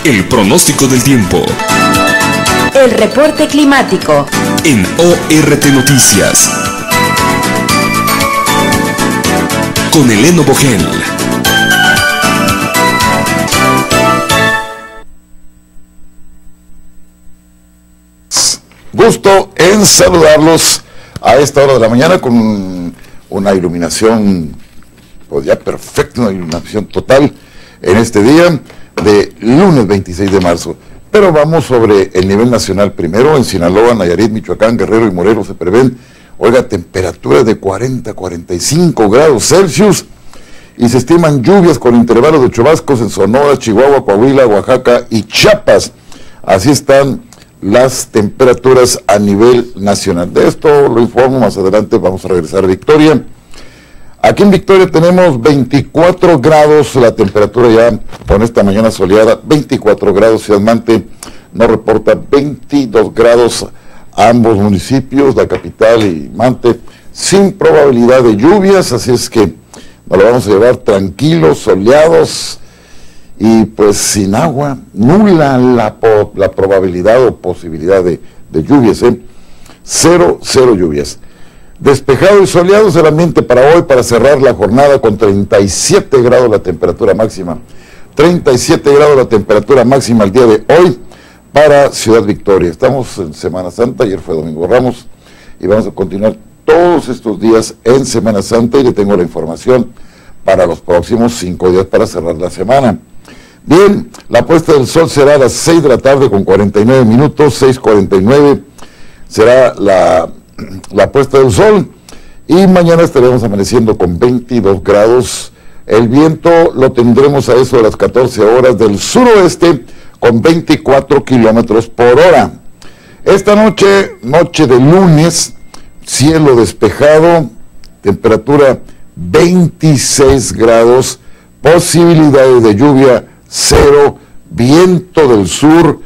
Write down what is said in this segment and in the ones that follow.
El pronóstico del tiempo. El reporte climático. En ORT Noticias. Con Eleno Bogel. Gusto en saludarlos a esta hora de la mañana con una iluminación, pues ya perfecta, una iluminación total en este día de lunes 26 de marzo. Pero vamos sobre el nivel nacional primero. En Sinaloa, Nayarit, Michoacán, Guerrero y Morelos se prevén, oiga, temperaturas de 40 a 45 grados Celsius y se estiman lluvias con intervalos de chubascos en Sonora, Chihuahua, Coahuila, Oaxaca y Chiapas. Así están las temperaturas a nivel nacional. De esto lo informo más adelante. Vamos a regresar a Victoria. Aquí en Victoria tenemos 24 grados, la temperatura ya con esta mañana soleada, 24 grados. Ciudad Mante nos reporta 22 grados, ambos municipios, la capital y Mante, sin probabilidad de lluvias, así es que nos lo vamos a llevar tranquilos, soleados y pues sin agua, nula la probabilidad o posibilidad de lluvias, cero lluvias. Despejado y soleado es el ambiente para hoy, para cerrar la jornada con 37 grados la temperatura máxima. 37 grados la temperatura máxima el día de hoy para Ciudad Victoria. Estamos en Semana Santa, ayer fue Domingo Ramos y vamos a continuar todos estos días en Semana Santa y le tengo la información para los próximos 5 días para cerrar la semana. Bien, la puesta del sol será a las 6 de la tarde con 49 minutos, 6:49 será la puesta del sol y mañana estaremos amaneciendo con 22 grados. El viento lo tendremos a eso de las 14 horas del suroeste con 24 kilómetros por hora. Esta noche de lunes, cielo despejado, temperatura 26 grados, posibilidades de lluvia 0, viento del sur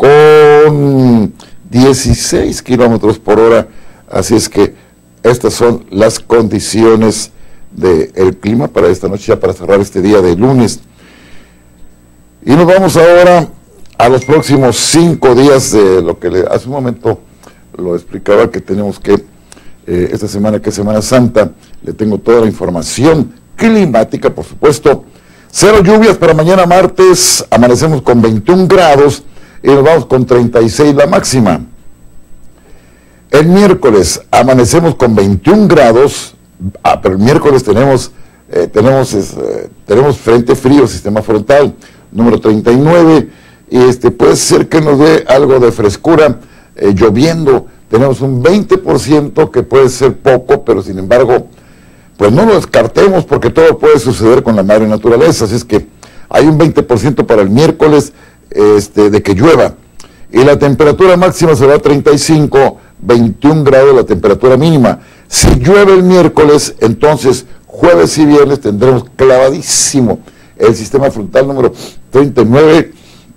con 16 kilómetros por hora. Así es que estas son las condiciones del clima para esta noche, ya para cerrar este día de lunes. Y nos vamos ahora a los próximos 5 días de lo que hace un momento lo explicaba, que tenemos que, esta semana que es Semana Santa, le tengo toda la información climática, por supuesto. 0 lluvias para mañana martes, amanecemos con 21 grados y nos vamos con 36 la máxima. El miércoles amanecemos con 21 grados, pero el miércoles tenemos frente frío, sistema frontal, número 39, y puede ser que nos dé algo de frescura, lloviendo, tenemos un 20% que puede ser poco, pero sin embargo, pues no lo descartemos porque todo puede suceder con la madre naturaleza, así es que hay un 20% para el miércoles de que llueva, y la temperatura máxima será 35, 21 grados la temperatura mínima. Si llueve el miércoles, entonces jueves y viernes tendremos clavadísimo el sistema frontal número 39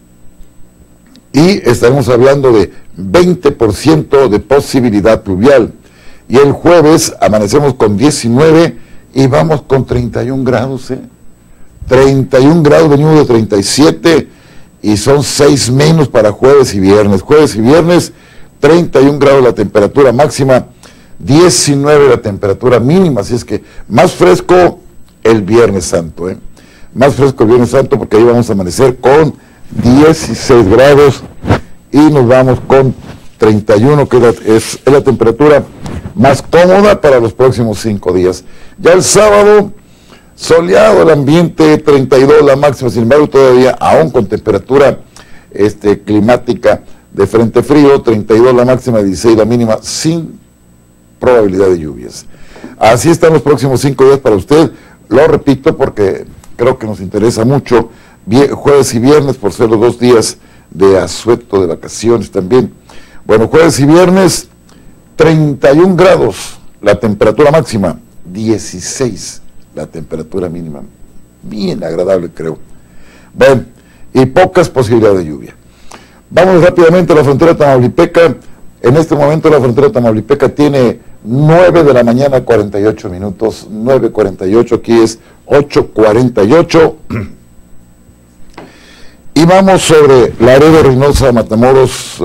y estaremos hablando de 20% de posibilidad pluvial. Y el jueves amanecemos con 19 y vamos con 31 grados, 31 grados, venimos de 37 y son 6 menos para jueves y viernes. Jueves y viernes 31 grados la temperatura máxima, 19 la temperatura mínima, así es que más fresco el Viernes Santo, más fresco el Viernes Santo porque ahí vamos a amanecer con 16 grados y nos vamos con 31, que es la temperatura más cómoda para los próximos 5 días. Ya el sábado, soleado el ambiente, 32 la máxima, sin embargo todavía aún con temperatura climática de frente frío, 32 la máxima, 16 la mínima, sin probabilidad de lluvias. Así están los próximos 5 días para usted, lo repito porque creo que nos interesa mucho, jueves y viernes por ser los 2 días de asueto, de vacaciones también. Bueno, jueves y viernes, 31 grados la temperatura máxima, 16 la temperatura mínima, bien agradable creo. Bueno, y pocas posibilidades de lluvia. Vamos rápidamente a la frontera tamaulipeca. En este momento la frontera tamaulipeca tiene 9 de la mañana, 48 minutos, 9:48, aquí es 8:48. Y vamos sobre Laredo, Reynosa, Matamoros.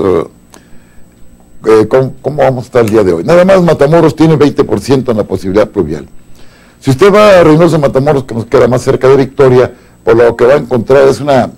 ¿Cómo vamos a estar el día de hoy? Nada más Matamoros tiene 20% en la posibilidad pluvial. Si usted va a Reynosa, Matamoros, que nos queda más cerca de Victoria, por lo que va a encontrar es una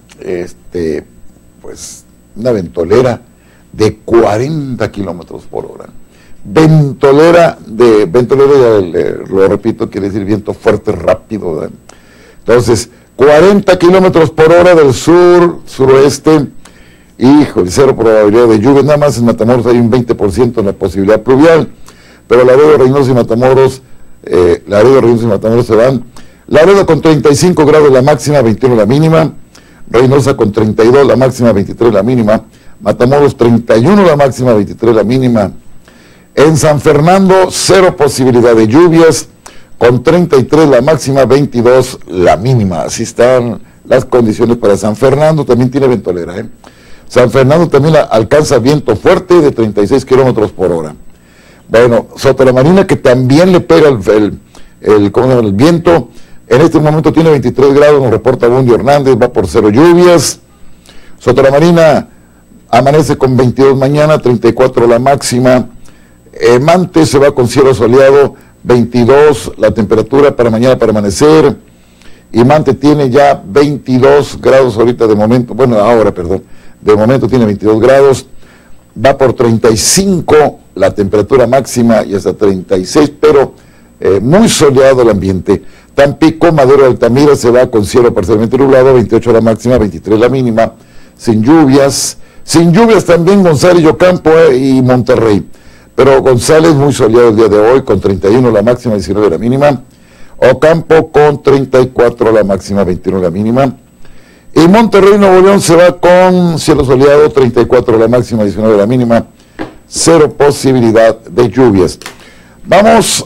ventolera de 40 kilómetros por hora. Ventolera, lo repito, quiere decir viento fuerte, rápido, ¿verdad? Entonces, 40 kilómetros por hora del sur, suroeste, híjole, cero probabilidad de lluvia. Nada más en Matamoros hay un 20% en la posibilidad pluvial, pero Laredo, Reynosa y Matamoros, se van. Laredo con 35 grados la máxima, 21 la mínima. Reynosa con 32 la máxima, 23 la mínima. Matamoros 31 la máxima, 23 la mínima. En San Fernando, cero posibilidad de lluvias, con 33 la máxima, 22 la mínima. Así están las condiciones para San Fernando. También tiene ventolera, ¿eh? San Fernando también alcanza viento fuerte de 36 kilómetros por hora. Bueno, Sotolamarina, que también le pega el viento, en este momento tiene 23 grados, nos reporta Bundy Hernández, va por cero lluvias. Sotolamarina amanece con 22 mañana, 34 la máxima. Mante se va con cielo soleado, 22 la temperatura para mañana para amanecer. Y Mante tiene ya 22 grados ahorita de momento, de momento tiene 22 grados. Va por 35 la temperatura máxima y hasta 36, pero muy soleado el ambiente. Tampico, Madero, Altamira se va con cielo parcialmente nublado, 28 la máxima, 23 la mínima, sin lluvias también González y Ocampo y Monterrey, pero González muy soleado el día de hoy, con 31 la máxima, 19 la mínima. Ocampo con 34 la máxima, 21 la mínima. Y Monterrey, Nuevo León se va con cielo soleado, 34 la máxima, 19 la mínima, cero posibilidad de lluvias. Vamos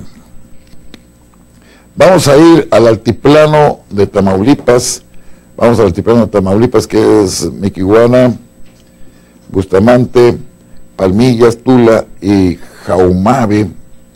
a ir al altiplano de Tamaulipas, que es Miquihuana, Bustamante, Palmillas, Tula y Jaumabe.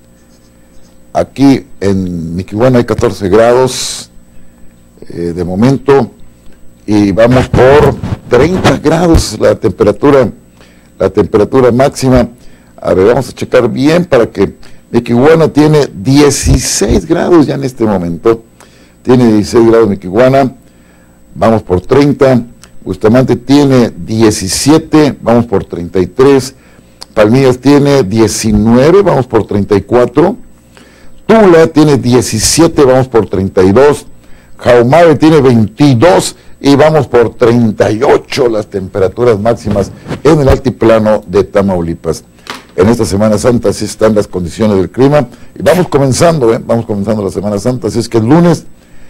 Aquí en Miquihuana hay 14 grados de momento, y vamos por 30 grados la temperatura máxima. A ver, vamos a checar bien para que Miquihuana tiene 16 grados ya en este momento. Tiene 16 grados Miquihuana, vamos por 30. Bustamante tiene 17, vamos por 33. Palmillas tiene 19, vamos por 34. Tula tiene 17, vamos por 32. Jaumabe tiene 22 y vamos por 38 las temperaturas máximas en el altiplano de Tamaulipas. En esta Semana Santa así están las condiciones del clima y vamos comenzando la Semana Santa, así es que es lunes.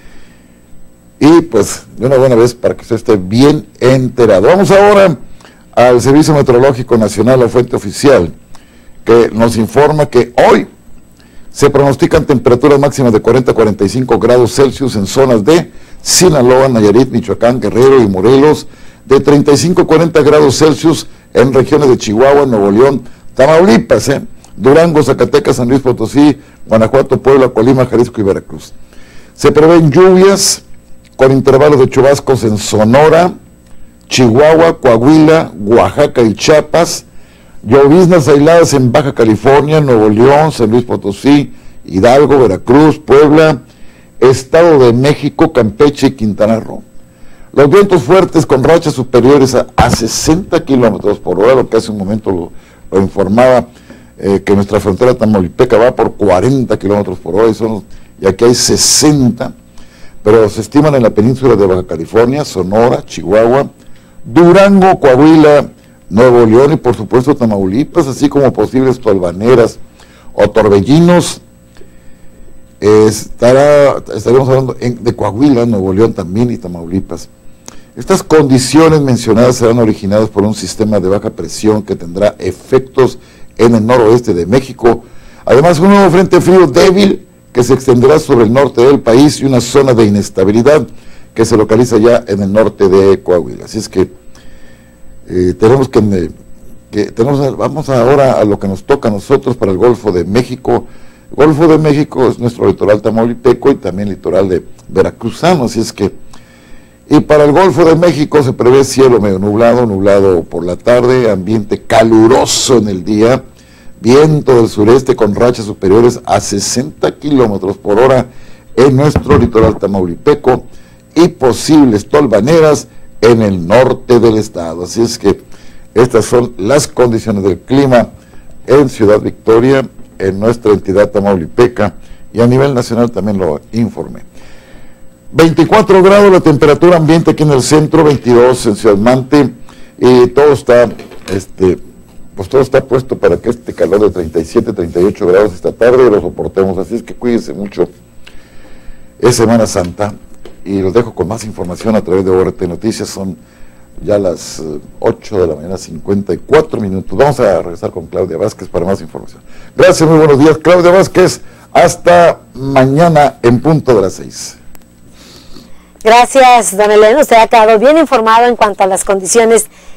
Y pues de una buena vez para que usted esté bien enterado. Vamos ahora al Servicio Meteorológico Nacional, la fuente oficial, que nos informa que hoy se pronostican temperaturas máximas de 40 a 45 grados Celsius en zonas de Sinaloa, Nayarit, Michoacán, Guerrero y Morelos, de 35 a 40 grados Celsius en regiones de Chihuahua, Nuevo León, Tamaulipas, Durango, Zacatecas, San Luis Potosí, Guanajuato, Puebla, Colima, Jalisco y Veracruz. Se prevén lluvias con intervalos de chubascos en Sonora, Chihuahua, Coahuila, Oaxaca y Chiapas, lloviznas aisladas en Baja California, Nuevo León, San Luis Potosí, Hidalgo, Veracruz, Puebla, Estado de México, Campeche y Quintana Roo. Los vientos fuertes con rachas superiores a 60 kilómetros por hora, lo que hace un momento lo informaba, que nuestra frontera tamaulipeca va por 40 kilómetros por hora y aquí hay 60, pero se estiman en la península de Baja California, Sonora, Chihuahua, Durango, Coahuila, Nuevo León y por supuesto Tamaulipas, así como posibles tolvaneras o torbellinos. Estaríamos hablando de Coahuila, Nuevo León también y Tamaulipas. Estas condiciones mencionadas serán originadas por un sistema de baja presión que tendrá efectos en el noroeste de México. Además, un nuevo frente frío débil que se extenderá sobre el norte del país y una zona de inestabilidad que se localiza ya en el norte de Coahuila. Así es que vamos ahora a lo que nos toca a nosotros para el Golfo de México. El Golfo de México es nuestro litoral tamaulipeco y también litoral de veracruzano, así es que Y para el Golfo de México se prevé cielo medio nublado, nublado por la tarde, ambiente caluroso en el día, viento del sureste con rachas superiores a 60 kilómetros por hora en nuestro litoral tamaulipeco y posibles tolvaneras en el norte del estado. Así es que estas son las condiciones del clima en Ciudad Victoria, en nuestra entidad tamaulipeca, y a nivel nacional también lo informé. 24 grados la temperatura ambiente aquí en el centro, 22 en Ciudad Mante, y todo está, todo está puesto para que este calor de 37, 38 grados esta tarde lo soportemos, así es que cuídense mucho. Es Semana Santa, y los dejo con más información a través de ORT Noticias. Son ya las 8 de la mañana, 54 minutos. Vamos a regresar con Claudia Vázquez para más información. Gracias, muy buenos días, Claudia Vázquez. Hasta mañana en punto de las 6. Gracias, don Eleno. Usted ha quedado bien informado en cuanto a las condiciones